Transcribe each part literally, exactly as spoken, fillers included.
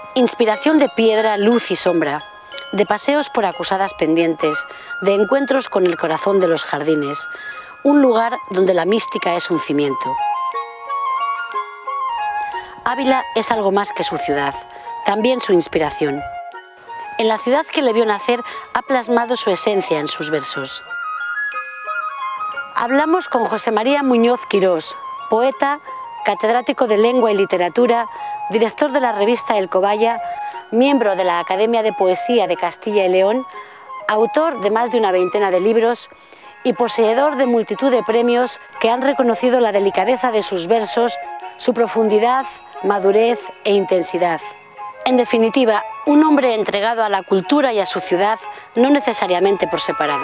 Inspiración de piedra, luz y sombra, de paseos por acusadas pendientes, de encuentros con el corazón de los jardines, un lugar donde la mística es un cimiento. Ávila es algo más que su ciudad, también su inspiración. En la ciudad que le vio nacer ha plasmado su esencia en sus versos. Hablamos con José María Muñoz Quirós, poeta, catedrático de Lengua y Literatura, director de la revista El Cobaya, miembro de la Academia de Poesía de Castilla y León, autor de más de una veintena de libros y poseedor de multitud de premios que han reconocido la delicadeza de sus versos, su profundidad, madurez e intensidad. En definitiva, un hombre entregado a la cultura y a su ciudad, no necesariamente por separado.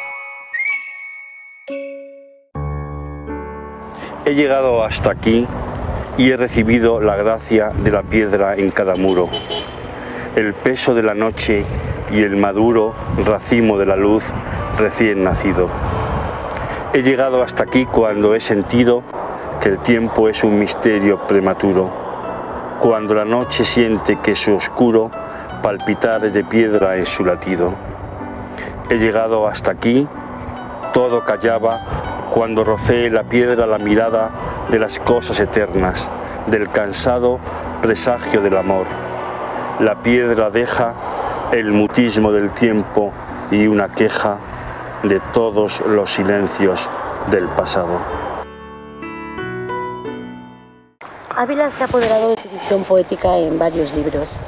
He llegado hasta aquí y he recibido la gracia de la piedra en cada muro, el peso de la noche y el maduro racimo de la luz recién nacido. He llegado hasta aquí cuando he sentido que el tiempo es un misterio prematuro, cuando la noche siente que su oscuro palpitar de piedra en su latido. He llegado hasta aquí, todo callaba, cuando rocé la piedra la mirada de las cosas eternas, del cansado presagio del amor. La piedra deja el mutismo del tiempo y una queja de todos los silencios del pasado. Ávila se ha apoderado de tu visión poética en varios libros.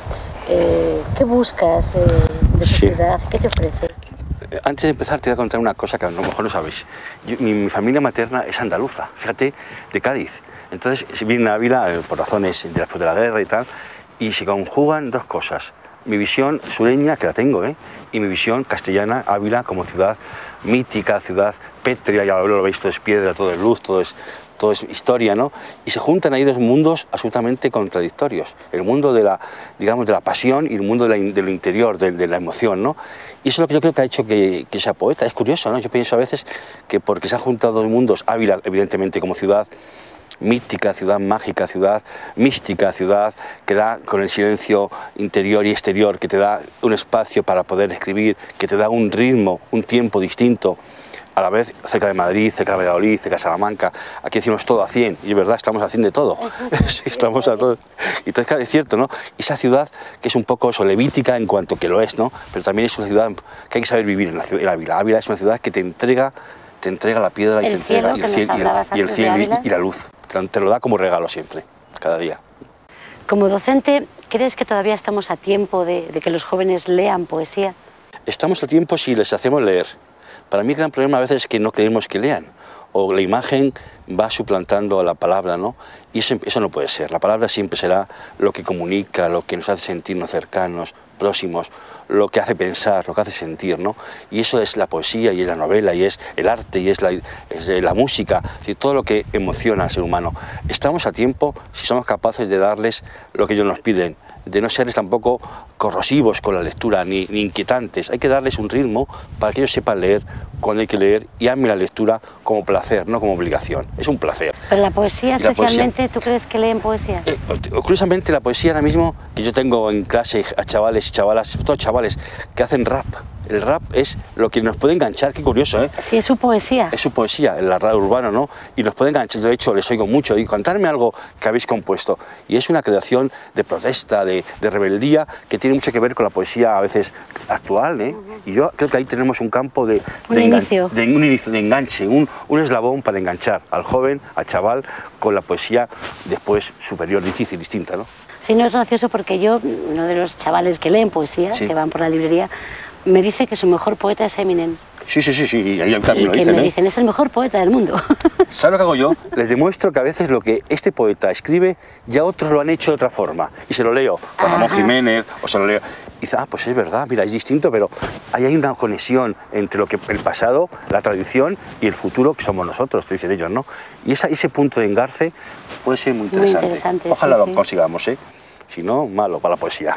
Eh, ¿Qué buscas eh, de tu sí. ciudad? ¿Qué te ofrece? Antes de empezar te voy a contar una cosa que a lo mejor no sabéis. Yo, mi, mi familia materna es andaluza, fíjate, de Cádiz. Entonces vine a Ávila eh, por razones de después de la guerra y tal, y se conjugan dos cosas. Mi visión sureña, que la tengo, ¿eh? y mi visión castellana, Ávila como ciudad mítica, ciudad pétrea, ya lo veis, todo es piedra, todo es luz, todo es, todo es historia, ¿no? Y se juntan ahí dos mundos absolutamente contradictorios. El mundo de la, digamos, de la pasión y el mundo de, la, de lo interior, de, de la emoción, ¿no? Y eso es lo que yo creo que ha hecho que, que sea poeta. Es curioso, ¿no? Yo pienso a veces que porque se han juntado dos mundos, Ávila, evidentemente, como ciudad mística, ciudad mágica, ciudad mística, ciudad que da con el silencio interior y exterior, que te da un espacio para poder escribir, que te da un ritmo, un tiempo distinto, a la vez cerca de Madrid, cerca de Valladolid, cerca de Salamanca. Aquí decimos todo a cien, y es verdad, estamos haciendo de todo. Sí, estamos a todo. Y entonces, claro, es cierto, ¿no? Esa ciudad que es un poco eso, levítica en cuanto que lo es, ¿no? Pero también es una ciudad que hay que saber vivir en la ciudad, en Ávila. Ávila es una ciudad que te entrega te entrega la piedra y te entrega y el cielo, y el, y el cielo y, y la luz. Te, te lo da como regalo siempre, cada día. Como docente, ¿crees que todavía estamos a tiempo de, de que los jóvenes lean poesía? Estamos a tiempo si les hacemos leer. Para mí el gran problema a veces es que no queremos que lean, o la imagen va suplantando a la palabra, ¿no? Y eso, eso no puede ser. La palabra siempre será lo que comunica, lo que nos hace sentirnos cercanos, próximos, lo que hace pensar, lo que hace sentir, ¿no? Y eso es la poesía, y es la novela, y es el arte, y es la, es la música, es decir, todo lo que emociona al ser humano. Estamos a tiempo si somos capaces de darles lo que ellos nos piden, de no serles tampoco corrosivos con la lectura, ni, ni inquietantes. Hay que darles un ritmo para que ellos sepan leer cuando hay que leer y amen la lectura como placer, no como obligación. Es un placer. Pero la poesía especialmente, la poesía, ¿tú crees que leen poesía? Eh, curiosamente la poesía ahora mismo, que yo tengo en clase a chavales y chavalas, sobre todo chavales, que hacen rap. El rap es lo que nos puede enganchar, qué curioso, ¿eh? Sí, es su poesía. Es su poesía, el rap urbano, ¿no? Y nos puede enganchar, de hecho les oigo mucho, digo, cantarme algo que habéis compuesto. Y es una creación de protesta, de, de rebeldía, que tiene mucho que ver con la poesía a veces actual, ¿eh? Uh-huh. Y yo creo que ahí tenemos un campo de, un, de, inicio. de, un inicio, de enganche, un, un eslabón para enganchar al joven, al chaval, con la poesía después superior, difícil, distinta, ¿no? Sí, no, es gracioso porque yo, uno de los chavales que leen poesía, sí, que van por la librería, me dice que su mejor poeta es Eminem. Sí, sí, sí, sí, y ahí también y lo que dicen, me ¿eh? dicen, es el mejor poeta del mundo. ¿Sabes lo que hago yo? Les demuestro que a veces lo que este poeta escribe, ya otros lo han hecho de otra forma. Y se lo leo a Ramón Jiménez, o se lo leo... Y dice, ah, pues es verdad, mira, es distinto, pero ahí hay una conexión entre lo que el pasado, la tradición y el futuro, que somos nosotros, te dicen ellos, ¿no? Y esa, ese punto de engarce puede ser muy interesante. Muy interesante, Ojalá sí, lo sí. consigamos, ¿eh? Si no, malo para la poesía.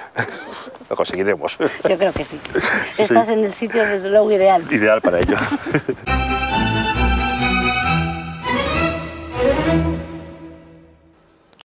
Lo conseguiremos. Yo creo que sí. Sí, Estás sí. en el sitio, desde luego, ideal. Ideal para ello.